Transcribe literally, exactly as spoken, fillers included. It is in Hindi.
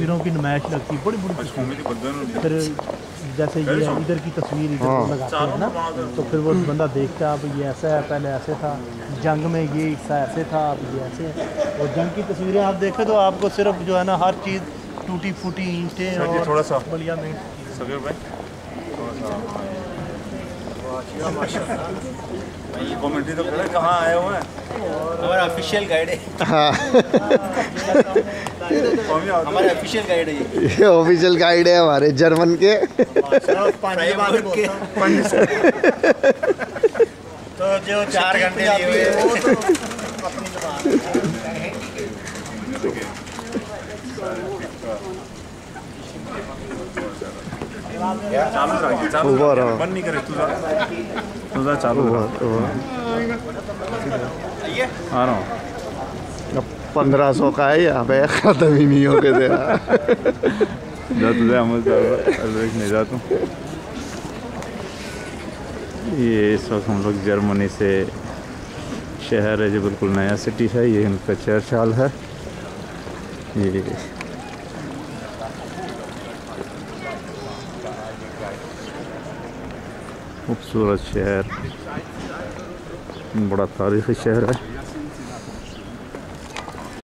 तस्वीरों की नुमाइश लगती है, बड़ी बड़ी तस्वीर। फिर जैसे ये इधर की तस्वीर इधर लगाते हैं ना, तो फिर वो बंदा देखता है अब ये ऐसा है, पहले ऐसे था, जंग में ये हिस्सा ऐसे था, अब ये ऐसे है। और जंग की तस्वीरें आप देखें तो आपको सिर्फ जो है ना हर चीज़ टूटी फूटी ईंटें और थोड़ा सा बढ़िया में कमेंट्री तो कहाँ आए हुए हैं, हमारा ऑफिशियल गाइड है। हाँ हमारा ऑफिशियल गाइड है, ये ऑफिशियल गाइड है हमारे जर्मन के। तो जो चार घंटे लिए हुए अपनी चालू बंद नहीं करे तुझा तुझा चालू आ रहा हूँ। पंद्रह सौ का है यहाँ पे, ख़त्म ही नहीं होके दे रहा। जा तुझे अमल नहीं जाता हूँ। ये इस वक्त हम लोग जर्मनी से शहर है जो बिल्कुल नया सिटी है, ये इनका चर्च हॉल है। ये खूबसूरत शहर, बड़ा तारीख़ी शहर है।